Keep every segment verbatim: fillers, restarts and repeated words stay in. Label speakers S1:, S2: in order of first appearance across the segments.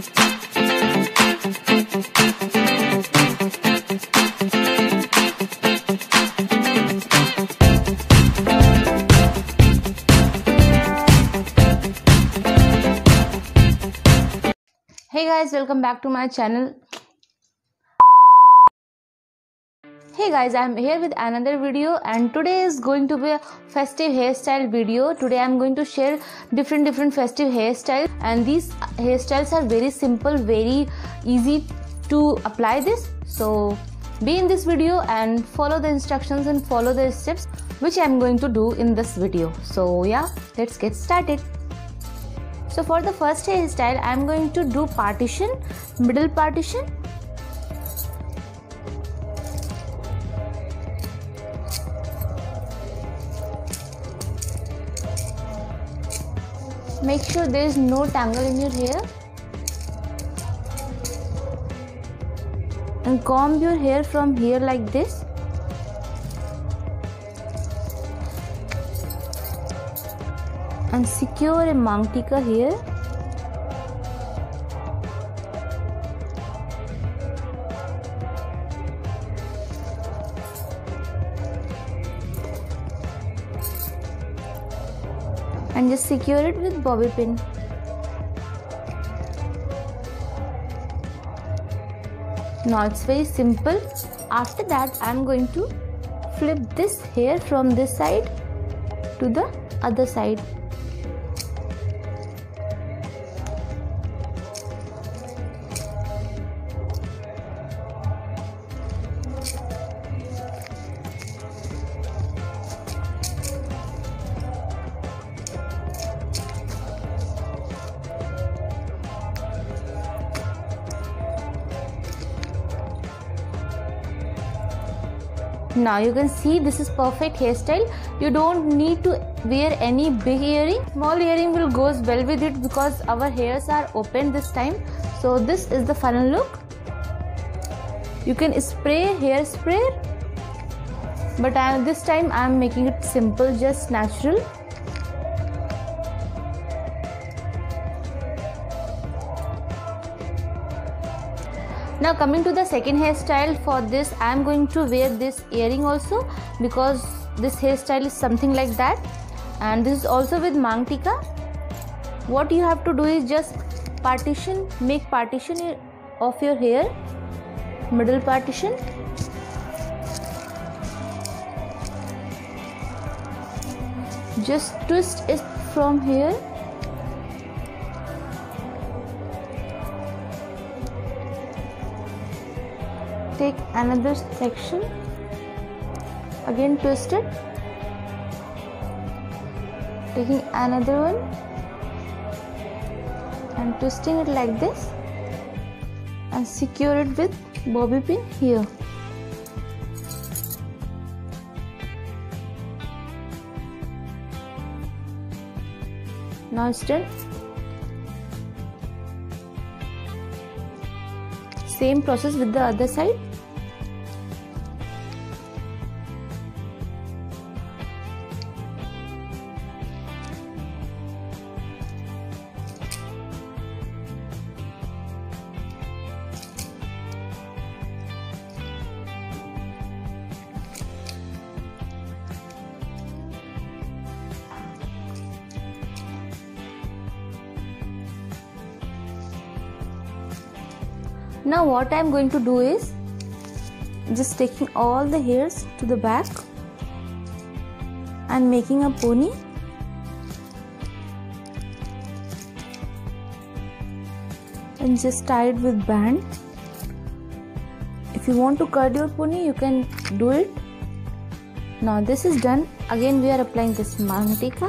S1: Hey guys, welcome back to my channel. Hey guys, I am here with another video, and today is going to be a festive hairstyle video. Today I am going to share different different festive hairstyles, and these hairstyles are very simple, very easy to apply this. So be in this video and follow the instructions and follow the steps which I am going to do in this video. So yeah, let's get started. So for the first hairstyle, I am going to do partition, middle partition. Make sure there is no tangle in your hair. And comb your hair from here like this. And secure a mang tikka here. And just secure it with bobby pin. Now it's very simple. After that, I am going to flip this hair from this side to the other side. Now you can see this is perfect hairstyle. You don't need to wear any big earring. Small earring will goes well with it because our hairs are open this time. So this is the final look. You can spray hairspray, but I, this time I am making it simple, just natural. Now coming to the second hairstyle, for this I am going to wear this earring also, because this hairstyle is something like that, and this is also with mang tikka. What you have to do is just partition, make partition of your hair, middle partition. Just twist it from here. Take another section, again twist it, taking another one and twisting it like this, and secure it with bobby pin here. Now it's done. Same process with the other side. Now what I am going to do is just taking all the hairs to the back and making a pony. And just tie it with band. If you want to cut your pony, you can do it. Now this is done. Again we are applying this mang tikka.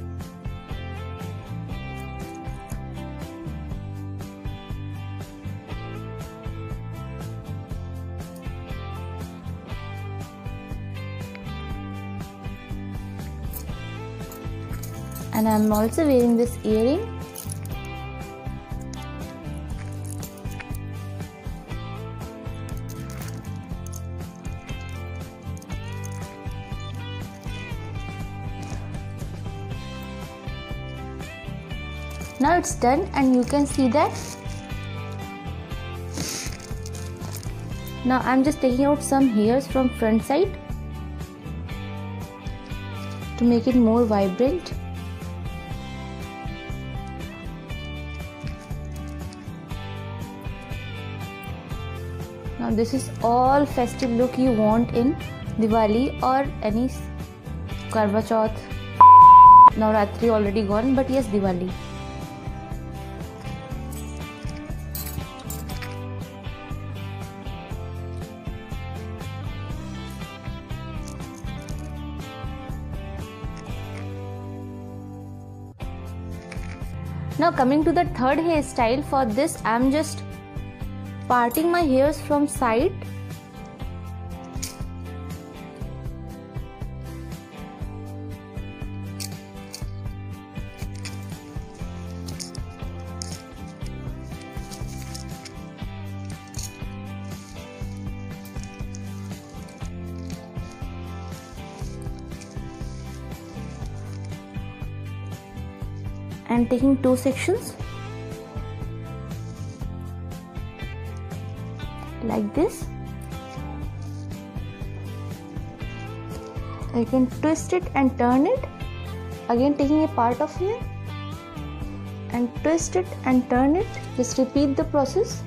S1: And I am also wearing this earring. Now it's done, and you can see that Now I'm just taking out some hairs from front side to make it more vibrant. Now this is all festive look you want in Diwali or any Karwa Chauth. Navratri already gone, but yes, Diwali. Now coming to the third hairstyle, for this I am just parting my hairs from side and taking two sections like this. I can twist it and turn it, again taking a part of here and twist it and turn it. Just repeat the process.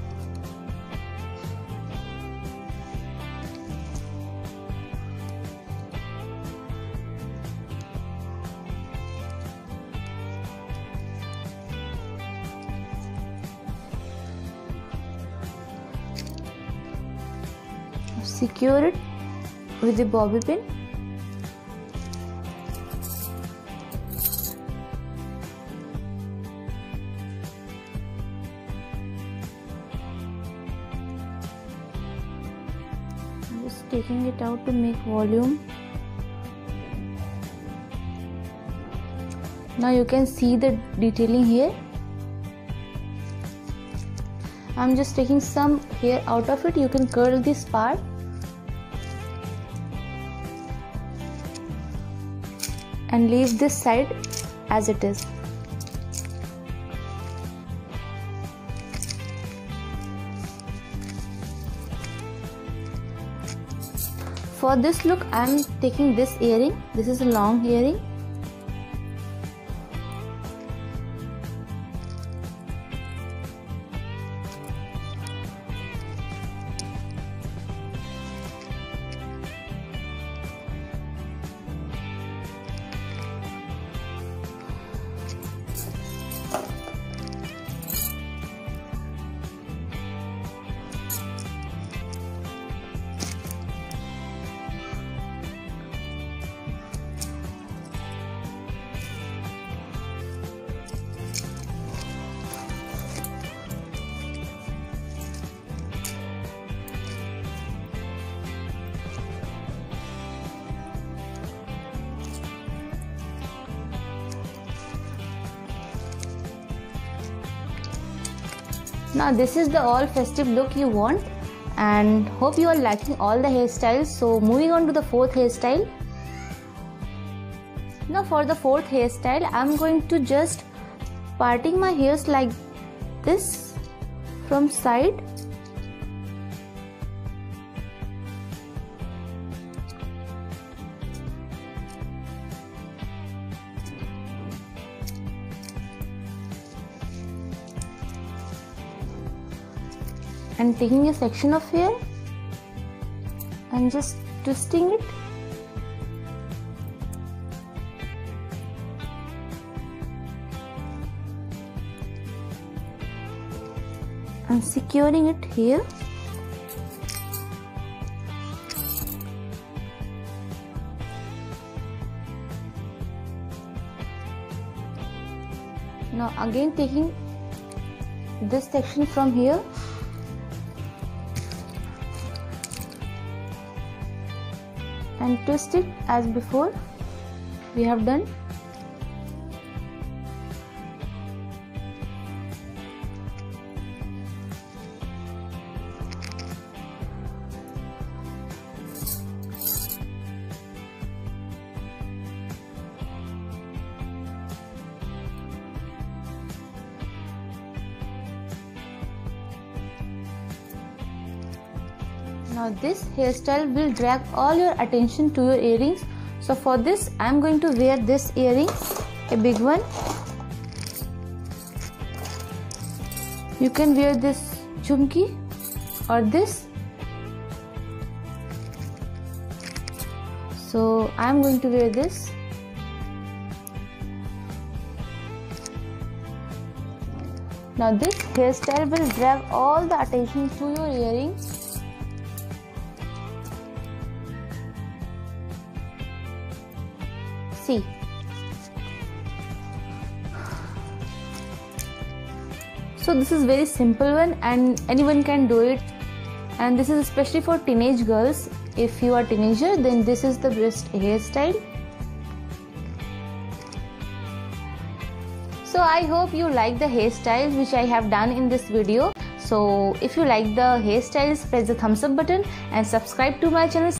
S1: Secure it with a bobby pin. I'm just taking it out to make volume. Now you can see the detailing here. I'm just taking some hair out of it. You can curl this part. And leave this side as it is. For this look, I am taking this earring. This is a long earring. Now this is the all festive look you want, and hope you are liking all the hairstyles. So moving on to the fourth hairstyle. Now for the fourth hairstyle, I am going to just parting my hairs like this from side. And taking a section of hair and just twisting it and securing it here. Now again taking this section from here and twist it as before we have done. Now this hairstyle will drag all your attention to your earrings. So for this I am going to wear this earring, a big one. You can wear this jhumki or this. So I am going to wear this. Now this hairstyle will drag all the attention to your earrings. See. So this is very simple one and anyone can do it, and this is especially for teenage girls. If you are a teenager, then this is the best hairstyle. So I hope you like the hairstyles which I have done in this video. So if you like the hairstyles, press the thumbs up button and subscribe to my channel.